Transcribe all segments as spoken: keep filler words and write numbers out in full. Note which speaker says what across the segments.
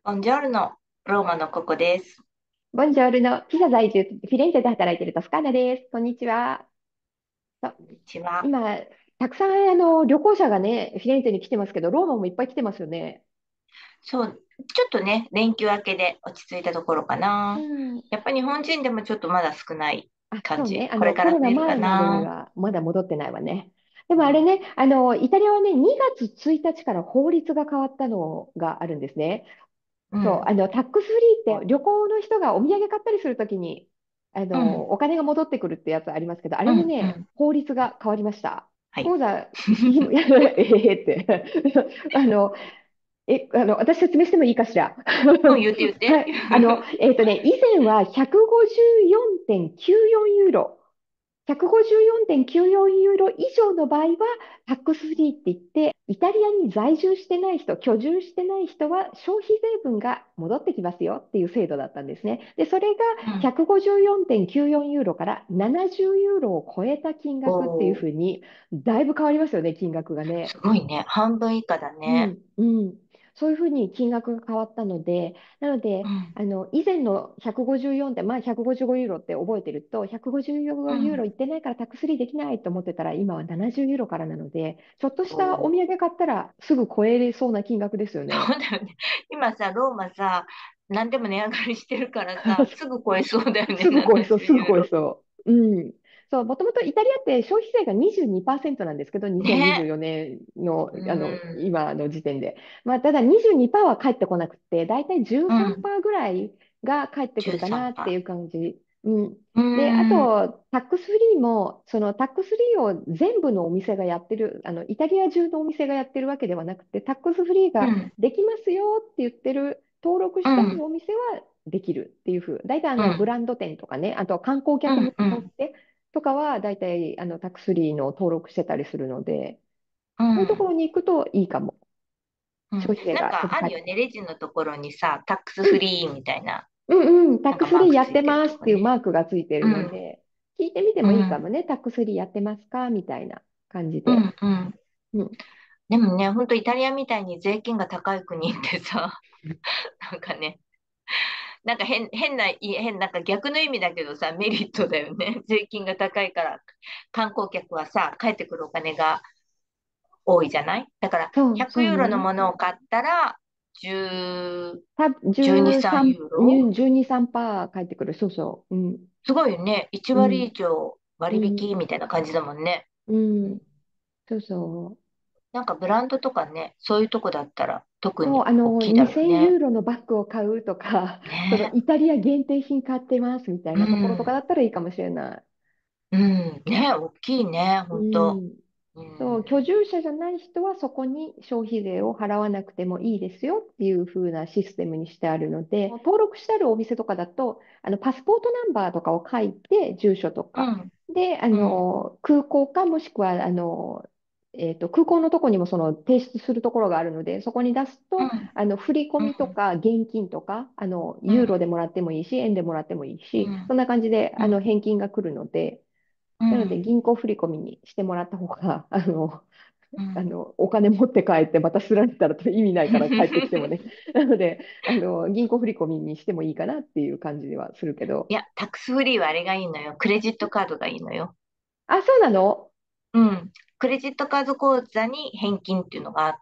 Speaker 1: ボンジョルノ、ローマのココです。
Speaker 2: ボンジョルノ、ピザ在住、フィレンツェで働いているトスカーナです。こんにちは。そう
Speaker 1: こんにちは。
Speaker 2: 今、たくさんあの旅行者がね、フィレンツェに来てますけど、ローマもいっぱい来てますよね。
Speaker 1: そう、ちょっとね、連休明けで落ち着いたところか
Speaker 2: う
Speaker 1: な。
Speaker 2: ん。
Speaker 1: やっぱり日本人でもちょっとまだ少ない
Speaker 2: あ、そうね。
Speaker 1: 感じ。これ
Speaker 2: あの、コロナ
Speaker 1: から増えるか
Speaker 2: 前までに
Speaker 1: な。
Speaker 2: はまだ戻ってないわね。でもあれ
Speaker 1: うん。
Speaker 2: ね、あの、イタリアはね、にがつついたちから法律が変わったのがあるんですね。そう、
Speaker 1: うん。
Speaker 2: あの、タックスフリーって旅行の人がお土産買ったりするときに、あの、
Speaker 1: うん。
Speaker 2: お金が戻ってくるってやつありますけど、あ
Speaker 1: うん。う
Speaker 2: れのね、
Speaker 1: ん。
Speaker 2: 法律が変わりました。
Speaker 1: はい。
Speaker 2: 講座、聞き、ええって。あの、え、あの、私説明してもいいかしら。
Speaker 1: うん、言って言って。
Speaker 2: はい。あの、えっとね、以前はひゃくごじゅうよんてんきゅうよんユーロ。ひゃくごじゅうよんてんきゅうよんユーロ以上の場合は、タックスフリーって言って、イタリアに在住してない人、居住してない人は消費税分が戻ってきますよっていう制度だったんですね。で、それが
Speaker 1: うん。
Speaker 2: ひゃくごじゅうよんてんきゅうよんユーロからななじゅうユーロを超えた金額っていうふ
Speaker 1: おー、
Speaker 2: うに、だいぶ変わりますよね、金額がね。
Speaker 1: すごいね。半分以下だね。
Speaker 2: うん、うん。そういうふうに金額が変わったので、なので、
Speaker 1: うん。
Speaker 2: あの、以前のひゃくごじゅうよんって、まあひゃくごじゅうごユーロって覚えてると、ひゃくごじゅうよんユーロ
Speaker 1: うん。
Speaker 2: いってないからタックスリーできないと思ってたら、今はななじゅうユーロからなので、ちょっとしたお
Speaker 1: おー、
Speaker 2: 土産買ったらすぐ超えれそうな金額ですよ
Speaker 1: そ
Speaker 2: ね。
Speaker 1: うだよね。今さ、ローマさ、何でも値上がりしてるからさ、すぐ超えそうだよね、
Speaker 2: すぐ超えそう、
Speaker 1: 70
Speaker 2: すぐ
Speaker 1: ユーロ。
Speaker 2: 超えそう。うん。そう、もともとイタリアって消費税がにじゅうにパーセントなんですけど、2024
Speaker 1: ね。
Speaker 2: 年の、
Speaker 1: う
Speaker 2: あの、
Speaker 1: ん。
Speaker 2: 今の時点で。まあ、ただにじゅうにパーセントは返ってこなくて、だいたい
Speaker 1: うん。
Speaker 2: じゅうさんパーセントぐらいが返ってくるかなっていう
Speaker 1: じゅうさんパーセント。
Speaker 2: 感じ。うん。
Speaker 1: う
Speaker 2: で、あ
Speaker 1: ーん。
Speaker 2: と、タックスフリーも、そのタックスフリーを全部のお店がやってる、あの、イタリア中のお店がやってるわけではなくて、タックスフリーが
Speaker 1: うん。
Speaker 2: できますよって言ってる、登録してある
Speaker 1: うん。
Speaker 2: お店はできるっていうふう。大体あのブ
Speaker 1: うん。
Speaker 2: ランド店とかね、あと観光
Speaker 1: うん。
Speaker 2: 客向け
Speaker 1: うん。
Speaker 2: のお店とかは大体あのタックスフリーの登録してたりするので、
Speaker 1: う
Speaker 2: そういうところ
Speaker 1: ん。
Speaker 2: に行くといいかも。
Speaker 1: うん。
Speaker 2: 消費税
Speaker 1: なん
Speaker 2: がちょっと入る。
Speaker 1: かあるよね。レジのところにさ、タックス
Speaker 2: うん、
Speaker 1: フリーみたいな、
Speaker 2: うんうん、タッ
Speaker 1: なんか
Speaker 2: クスフリーやっ
Speaker 1: マークついてる
Speaker 2: てますっていう
Speaker 1: とこね。
Speaker 2: マークがついてるの
Speaker 1: うん。
Speaker 2: で、聞いてみてもいいか
Speaker 1: うん。
Speaker 2: もね。タックスフリーやってますかみたいな感じで。
Speaker 1: うん。うん。
Speaker 2: うん。
Speaker 1: でもね、ほんとイタリアみたいに税金が高い国ってさ、なんかね、なんか変、変な、い変、なんか逆の意味だけどさ、メリットだよね。税金が高いから、観光客はさ、帰ってくるお金が多いじゃない。だから
Speaker 2: そう、
Speaker 1: ひゃくユーロの
Speaker 2: そうね。
Speaker 1: ものを買ったらじゅう、
Speaker 2: た、
Speaker 1: じゅうに、さん
Speaker 2: じゅうさん、
Speaker 1: ユーロ。
Speaker 2: じゅうに、さんパーセント返ってくる。そうそう。うん。
Speaker 1: すごいよね。いち割
Speaker 2: うん。
Speaker 1: 以上割
Speaker 2: うん。
Speaker 1: 引みたいな感じだもんね。
Speaker 2: う
Speaker 1: うん、
Speaker 2: ん。そうそう。
Speaker 1: なんかブランドとかね、そういうとこだったら特
Speaker 2: そう、
Speaker 1: に
Speaker 2: あの、
Speaker 1: 大きいだろう
Speaker 2: にせんユ
Speaker 1: ね。
Speaker 2: ーロのバッグを買うとか、その
Speaker 1: ね。
Speaker 2: イタリア限定品買ってますみたい
Speaker 1: う
Speaker 2: なところとか
Speaker 1: ん。
Speaker 2: だったらいいかもしれない。
Speaker 1: うん。ね、大きいね、
Speaker 2: う
Speaker 1: ほんと。
Speaker 2: ん。
Speaker 1: う
Speaker 2: そう、居
Speaker 1: ん。
Speaker 2: 住者じゃない人はそこに消費税を払わなくてもいいですよっていう風なシステムにしてあるので、登録してあるお店とかだと、あのパスポートナンバーとかを書いて、住所とか。
Speaker 1: うん。
Speaker 2: で、あ
Speaker 1: うん。
Speaker 2: の、空港かもしくは、あの、えっと、空港のとこにもその提出するところがあるので、そこに出すと、
Speaker 1: うん。
Speaker 2: あの、振り込
Speaker 1: うん。
Speaker 2: みとか現金とか、あの、
Speaker 1: うん。
Speaker 2: ユーロでもらってもいいし、円でもらってもいいし、
Speaker 1: うん。
Speaker 2: そんな感じで、あの、
Speaker 1: うん。
Speaker 2: 返金が来るので、なので、
Speaker 1: うん。
Speaker 2: 銀行振り込みにしてもらった方が、あの、
Speaker 1: うん。
Speaker 2: あの、お金持って帰ってまたすられたら意味ないから帰ってきてもね。なので、あの、銀行振り込みにしてもいいかなっていう感じではするけど。
Speaker 1: いや、タックスフリーはあれがいいのよ。クレジットカードがいいのよ。
Speaker 2: あ、そうなの？
Speaker 1: うん。クレジットカード口座に返金っていうのがあって、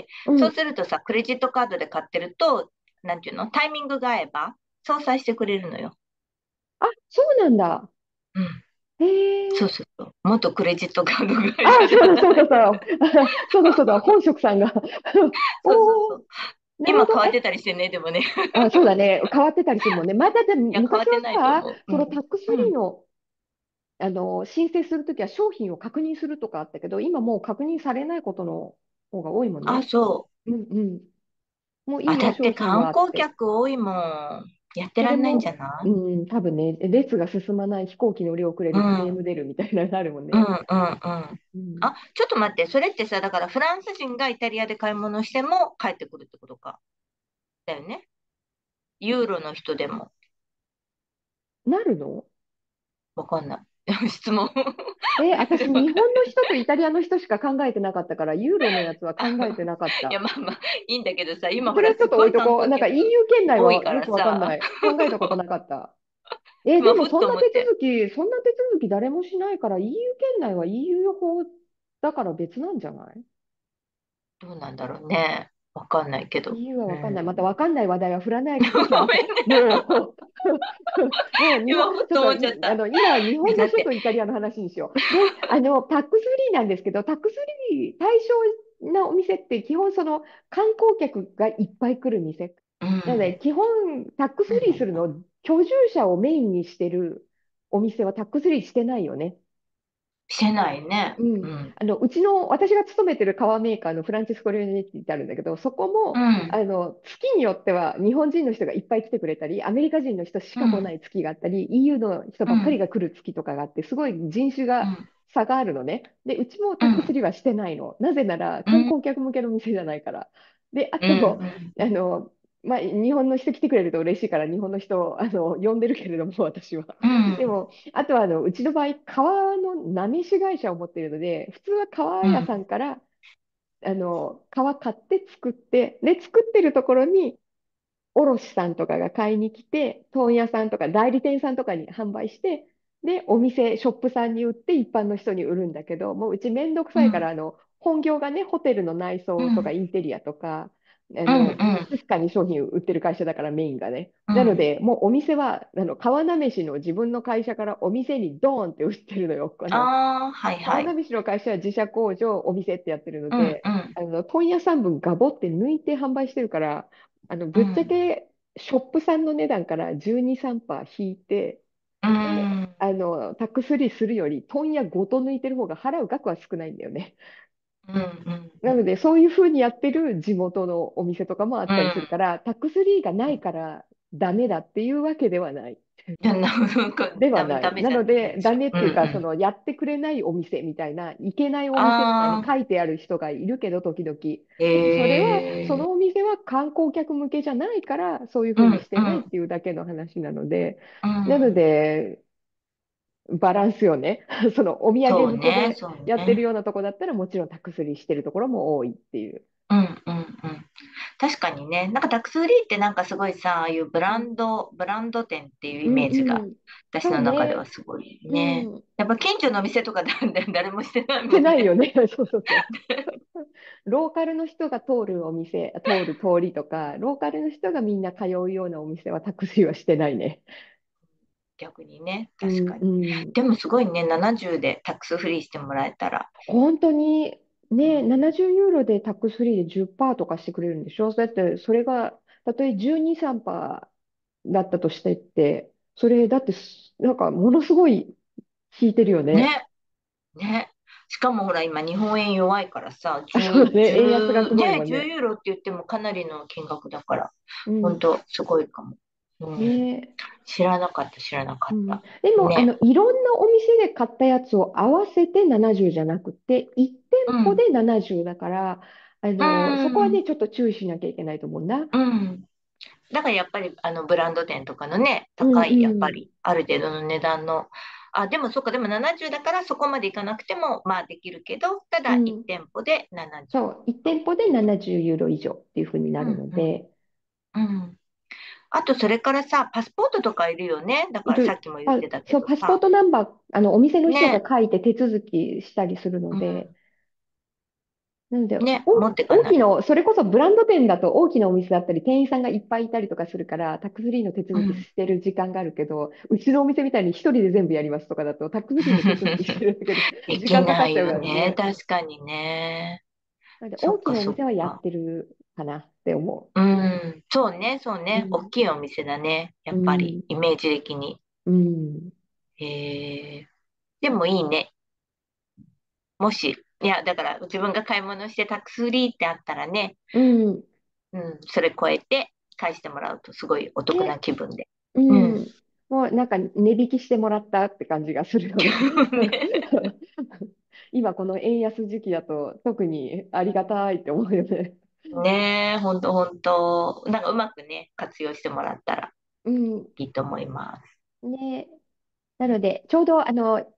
Speaker 1: そう
Speaker 2: うん。
Speaker 1: するとさ、クレジットカードで買ってると、なんていうの、タイミングが合えば、相殺してくれるのよ。
Speaker 2: あ、そうなんだ。
Speaker 1: うん。
Speaker 2: へ
Speaker 1: そう
Speaker 2: え。
Speaker 1: そうそう。元クレジットカード
Speaker 2: あ、
Speaker 1: 会社で
Speaker 2: そうだ、そうだ、
Speaker 1: 働いてる。
Speaker 2: そうだ。そうだ、そうだ。本職さんがおお、
Speaker 1: そうそうそう。今変
Speaker 2: なるほど。え、
Speaker 1: わってたりしてね、でもね。
Speaker 2: あ、そうだね。変わってたりするもんね。まだで
Speaker 1: いや、
Speaker 2: も昔
Speaker 1: 変わってないと
Speaker 2: はさ、
Speaker 1: 思う。う
Speaker 2: その
Speaker 1: ん。
Speaker 2: タックスフ
Speaker 1: うん。
Speaker 2: リーのあの、申請するときは商品を確認するとかあったけど、今もう確認されないことの方が多いもん
Speaker 1: あ、
Speaker 2: ね。
Speaker 1: そう。
Speaker 2: うんうん。もうい
Speaker 1: あ、
Speaker 2: いよ、
Speaker 1: だって
Speaker 2: 商品
Speaker 1: 観光
Speaker 2: はって。
Speaker 1: 客多いもん。やって
Speaker 2: そ
Speaker 1: らんないんじ
Speaker 2: れも、
Speaker 1: ゃない？
Speaker 2: うん、多分ね、列が進まない飛行機乗り遅れる、クレー
Speaker 1: うん。
Speaker 2: ム出るみたいなのがあるもん
Speaker 1: うん、
Speaker 2: ね。
Speaker 1: うん、うん。
Speaker 2: うん。
Speaker 1: あ、ちょっと待って。それってさ、だからフランス人がイタリアで買い物しても帰ってくるってことか。だよね。ユーロの人でも。
Speaker 2: なるの？
Speaker 1: わかんない。 質問。
Speaker 2: え、
Speaker 1: 全
Speaker 2: 私、
Speaker 1: 然わかん
Speaker 2: 日本の人とイタリアの人しか考えてなかったから、ユーロのやつは考えてなかっ
Speaker 1: いや、
Speaker 2: た。
Speaker 1: まあまあ、いいんだけどさ、今ほら、
Speaker 2: それはちょっと
Speaker 1: すごい
Speaker 2: 置いとこう。なんか
Speaker 1: 観光客
Speaker 2: イーユー 圏内
Speaker 1: 多いか
Speaker 2: はよくわかん
Speaker 1: らさ、
Speaker 2: ない。考えたことなかった。え、で
Speaker 1: 今、ふっ
Speaker 2: もそんな手
Speaker 1: と思って、
Speaker 2: 続き、そんな手続き誰もしないから、イーユー 圏内は イーユー 法だから別なんじゃない？
Speaker 1: どうなんだろうね。わかんないけど。
Speaker 2: イーユー は
Speaker 1: う
Speaker 2: わかんない。また
Speaker 1: ん。
Speaker 2: わかんない話題は振らないからさ。
Speaker 1: ごめんね。
Speaker 2: もう、もう日本、
Speaker 1: 今、ふっと
Speaker 2: ちょっと
Speaker 1: 思っちゃった。
Speaker 2: いあの、今は日
Speaker 1: いや、
Speaker 2: 本の
Speaker 1: だって、
Speaker 2: 人とイタリアの話にしよう。で、あの、タックスフリーなんですけど、タックスフリー対象なお店って基本その観光客がいっぱい来る店。
Speaker 1: うん。
Speaker 2: なので、基本タックスフリーするの、居住者をメインにしてるお店はタックスフリーしてないよね。
Speaker 1: してないね。
Speaker 2: うん、
Speaker 1: うん。
Speaker 2: あのうちの私が勤めてる革メーカーのフランチェスコ・レオネッティってあるんだけど、そこも
Speaker 1: うん。
Speaker 2: あの月によっては日本人の人がいっぱい来てくれたり、アメリカ人の人しか来な
Speaker 1: うん。
Speaker 2: い月があったり、イーユー の人ばっかり
Speaker 1: うん。
Speaker 2: が来る月とかがあって、すごい人種が
Speaker 1: うん。
Speaker 2: 差があるのね。で、うちもタックス
Speaker 1: うん。
Speaker 2: リーはしてないの。なぜなら
Speaker 1: うん。
Speaker 2: 観光客向けの店じゃないから。で、あ
Speaker 1: うん。
Speaker 2: と、
Speaker 1: うん。
Speaker 2: あの、まあ、日本の人来てくれると嬉しいから日本の人をあの呼んでるけれども、私は。
Speaker 1: うん。
Speaker 2: でも、あとはあのうちの場合、革のなめし会社を持っているので、普通は革屋さんからあの革買って作って、で、作ってるところに卸さんとかが買いに来て、問屋さんとか代理店さんとかに販売して、で、お店、ショップさんに売って一般の人に売るんだけど、もううちめんどく
Speaker 1: うん。
Speaker 2: さいから、あの、本業がね、ホテルの内装とか
Speaker 1: うん。
Speaker 2: インテリアとか、あ
Speaker 1: うん。
Speaker 2: の、
Speaker 1: うん。
Speaker 2: 静かに商品売ってる会社だからメインがね。
Speaker 1: うん。
Speaker 2: なので、もうお店は、あの、川名飯の自分の会社からお店にドーンって売ってるのよ。あの、
Speaker 1: ああ、はいはい。
Speaker 2: 川波市の会社は自社工場、お店ってやってるの
Speaker 1: うん。
Speaker 2: で、
Speaker 1: うん。
Speaker 2: あの問屋さん分ガボって抜いて販売してるから、あのぶっちゃ
Speaker 1: うん。
Speaker 2: けショップさんの値段からじゅうに、さんパーセント引いて、
Speaker 1: う
Speaker 2: で、
Speaker 1: ん。
Speaker 2: あのタックスフリーするより、問屋ごと抜いてる方が払う額は少ないんだよね。
Speaker 1: うん。うん。うん。
Speaker 2: なので、そういうふうにやってる地元のお店とかもあったりする
Speaker 1: うん。
Speaker 2: から、タックスフリーがないからダメだっていうわけではない。
Speaker 1: じゃあ、なんか、ダメ、
Speaker 2: ではない。
Speaker 1: ダメじゃ
Speaker 2: なので、ダ
Speaker 1: ないでしょ。うん。
Speaker 2: メっていうか、そ
Speaker 1: うん。
Speaker 2: のやってくれないお店みたいな、いけないお店みたいに
Speaker 1: ああ、
Speaker 2: 書いてある人がいるけど、時々。でもそれは、そ
Speaker 1: ええ、
Speaker 2: のお店は観光客向けじゃないから、そういうふうに
Speaker 1: うん。
Speaker 2: してないっ
Speaker 1: うん。
Speaker 2: ていうだけの話なので、
Speaker 1: う
Speaker 2: なの
Speaker 1: ん。
Speaker 2: で、バランスよね。そのお土産
Speaker 1: そうね、
Speaker 2: 向けで
Speaker 1: そうね。
Speaker 2: やってるようなとこだったら、もちろんタックスリーしてるところも多いっていう。
Speaker 1: うん。うん。うん。確かにね、なんかタックスフリーってなんかすごいさ、ああいうブラン
Speaker 2: うん、
Speaker 1: ド、ブランド店っていうイ
Speaker 2: うん、
Speaker 1: メージが
Speaker 2: うん。
Speaker 1: 私
Speaker 2: そう
Speaker 1: の中では
Speaker 2: ね。
Speaker 1: すごい
Speaker 2: う
Speaker 1: ね。
Speaker 2: ん。
Speaker 1: やっぱ近所の店とかだ誰もしてない
Speaker 2: して
Speaker 1: もんね。
Speaker 2: ないよね。そうそうそう。ローカルの人が通るお店、通る通りとか、ローカルの人がみんな通うようなお店はタクシーはしてないね。
Speaker 1: 逆にね、
Speaker 2: うん、
Speaker 1: 確かに。
Speaker 2: うん。
Speaker 1: でもすごいね、ななじゅうでタックスフリーしてもらえたら。
Speaker 2: 本当にね、
Speaker 1: うん、
Speaker 2: ななじゅうユーロでタックスフリーでじゅっパーセントとかしてくれるんでしょ？だってそれが、たとえじゅうに、さんパーセントだったとしてって、それだってすなんかものすごい引いてるよね。
Speaker 1: ね、ね。しかもほら今日本円弱いからさ、
Speaker 2: あ、そうだ
Speaker 1: じゅう、
Speaker 2: ね。円安がす
Speaker 1: じゅう、ね、じゅう
Speaker 2: ごいもんね。
Speaker 1: ユーロって言ってもかなりの金額だから、
Speaker 2: うん。
Speaker 1: 本当すごいかも。うん。
Speaker 2: ね。
Speaker 1: 知らなかった、知らなか
Speaker 2: うん、
Speaker 1: った。
Speaker 2: でも、あ
Speaker 1: ね。
Speaker 2: の、いろんなお店で買ったやつを合わせてななじゅうじゃなくて、いち店
Speaker 1: うん。
Speaker 2: 舗でななじゅうだから、あ
Speaker 1: う
Speaker 2: の、そこはね、
Speaker 1: ん。
Speaker 2: ちょっと注意しなきゃいけないと思うんだ。
Speaker 1: うん。だからやっぱりあのブランド店とかのね、
Speaker 2: うん
Speaker 1: 高い、やっ
Speaker 2: うん。
Speaker 1: ぱりある程度の値段の、あ、でもそっか、でもななじゅうだからそこまでいかなくてもまあできるけど、ただいち
Speaker 2: うん。
Speaker 1: 店舗で
Speaker 2: そう、いち
Speaker 1: ななじゅうユーロ
Speaker 2: 店舗で
Speaker 1: っていう。
Speaker 2: ななじゅうユーロ以上っていうふうになる
Speaker 1: うんうん。
Speaker 2: ので、
Speaker 1: うん。あとそれからさ、パスポートとかいるよね。だからさっ
Speaker 2: いる。
Speaker 1: きも言っ
Speaker 2: パ、
Speaker 1: てたけ
Speaker 2: そう、
Speaker 1: どさ。
Speaker 2: パスポートナンバー、あの、お店の人が
Speaker 1: ね。
Speaker 2: 書いて手続きしたりするので、
Speaker 1: う
Speaker 2: なので、
Speaker 1: ん。ね。持っ
Speaker 2: お、
Speaker 1: てかないと。
Speaker 2: 大きな、それこそブランド店だと大きなお店だったり、店員さんがいっぱいいたりとかするから、タックスフリーの手続き
Speaker 1: うん。
Speaker 2: してる時間があるけど、うちのお店みたいに一人で全部やりますとかだと、タックスフリーの手続きしてるだけで
Speaker 1: で
Speaker 2: 時間かかっ
Speaker 1: きない
Speaker 2: ちゃう
Speaker 1: よね。
Speaker 2: からね。
Speaker 1: 確かにね。
Speaker 2: なので、大き
Speaker 1: そっかそっ
Speaker 2: なお店はやっ
Speaker 1: か。
Speaker 2: てるかなって思
Speaker 1: うん。そうね、そう
Speaker 2: う。う
Speaker 1: ね。大
Speaker 2: ん。
Speaker 1: きいお店だね。や
Speaker 2: う
Speaker 1: っぱり、
Speaker 2: ん。
Speaker 1: イメージ的に。
Speaker 2: うん。
Speaker 1: えー、でもいいね。もし、いや、だから自分が買い物してタックスフリーってあったらね、
Speaker 2: うん。
Speaker 1: うん、それ超えて返してもらうとすごいお得な
Speaker 2: で、
Speaker 1: 気分で。
Speaker 2: う
Speaker 1: うん。
Speaker 2: ん。もうなんか値引きしてもらったって感じがするよね。
Speaker 1: ね、
Speaker 2: 今この円安時期だと特にありがたいって思うよね。
Speaker 1: ねえ、ほんとほんと。なんかうまくね、活用してもらったら
Speaker 2: うん。
Speaker 1: いいと思います。
Speaker 2: ね。なので、ちょうどあの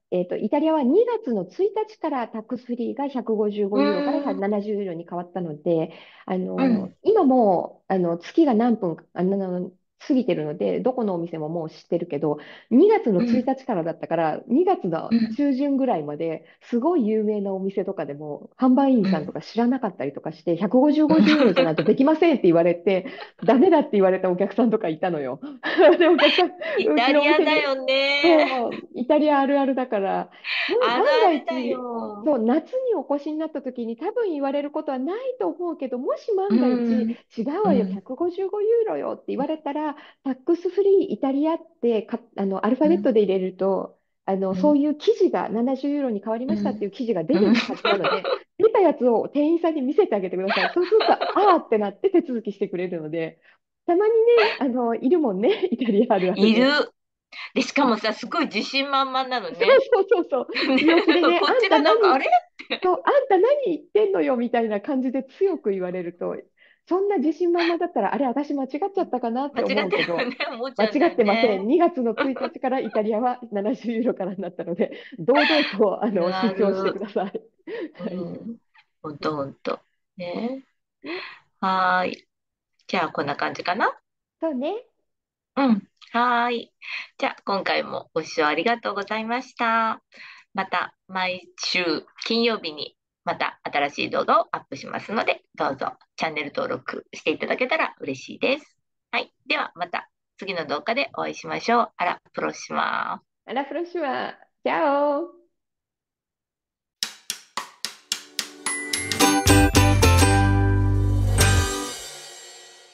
Speaker 2: えっと、イタリアはにがつのついたちからタックスフリーが
Speaker 1: う
Speaker 2: ひゃくごじゅうごユーロから
Speaker 1: ん、
Speaker 2: ななじゅうユーロに変わったので、あの、
Speaker 1: うん、
Speaker 2: 今もう、あの、月が何分か、あの、過ぎてるので、どこのお店ももう知ってるけど、にがつの1
Speaker 1: うん、
Speaker 2: 日からだったから、にがつの
Speaker 1: うん、
Speaker 2: 中旬ぐらいまですごい有名なお店とかでも、販売員
Speaker 1: うん。
Speaker 2: さんとか知らなかったりとかして、ひゃくごじゅうごユーロじゃないとできませんって言われて、ダメだって言われたお客さんとかいたのよ。で、お客さん、
Speaker 1: イタ
Speaker 2: うちのお店に、
Speaker 1: リアだよね。
Speaker 2: そう、イタリアあるあるだから、ま
Speaker 1: ある
Speaker 2: 万が
Speaker 1: あるだ
Speaker 2: 一、
Speaker 1: よ。
Speaker 2: そう、夏にお越しになった時に多分言われることはないと思うけど、もし
Speaker 1: う
Speaker 2: 万が一、
Speaker 1: ん、
Speaker 2: 違うわよ、
Speaker 1: うん、
Speaker 2: ひゃくごじゅうごユーロよって言われたら、タックスフリーイタリアってか、あの、アルファベッ
Speaker 1: うん、
Speaker 2: トで入れると、あの、
Speaker 1: うん、
Speaker 2: そういう記事が、ななじゅうユーロに変わりましたってい
Speaker 1: うん。
Speaker 2: う記事が出
Speaker 1: うん。
Speaker 2: るはずなので、出たやつを店員さんに見せてあげてください。そうすると、あーってなって手続きしてくれるので、たまにね、あの、いるもんね、イタリアあるあるで。
Speaker 1: いる。で、しかもさ、すごい自信満々なの
Speaker 2: そう
Speaker 1: ね。
Speaker 2: そうそうそう。
Speaker 1: ね、
Speaker 2: 強気でね、
Speaker 1: こっち
Speaker 2: あんた何、
Speaker 1: がなんかあれ
Speaker 2: そう、あんた何言ってんのよみたいな感じで強く言われると、そんな自信満々だったら、あれ、私間違っちゃったかなって
Speaker 1: 間違って
Speaker 2: 思うけど、
Speaker 1: るよね、思っちゃうんだ
Speaker 2: 間違ってません。
Speaker 1: よね。
Speaker 2: にがつのついたちからイタリアはななじゅうユーロからになったので、堂々とあの
Speaker 1: な
Speaker 2: 主張してく
Speaker 1: る。
Speaker 2: ださい。
Speaker 1: う
Speaker 2: はい。
Speaker 1: ん。ほんとほんと。ね。
Speaker 2: ね、
Speaker 1: はーい。じゃあ、こんな感じかな。
Speaker 2: そうね。
Speaker 1: うん。はーい。じゃあ、今回もご視聴ありがとうございました。また、毎週金曜日にまた新しい動画をアップしますので、どうぞチャンネル登録していただけたら嬉しいです。はい。では、また次の動画でお会いしましょう。あら、プロします。
Speaker 2: アラフロシュア、チャオ